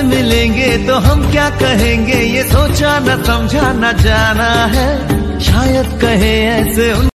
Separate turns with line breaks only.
उनसे मिलेंगे तो हम क्या कहेंगे, ये सोचा न समझा न जाना है, शायद कहे ऐसे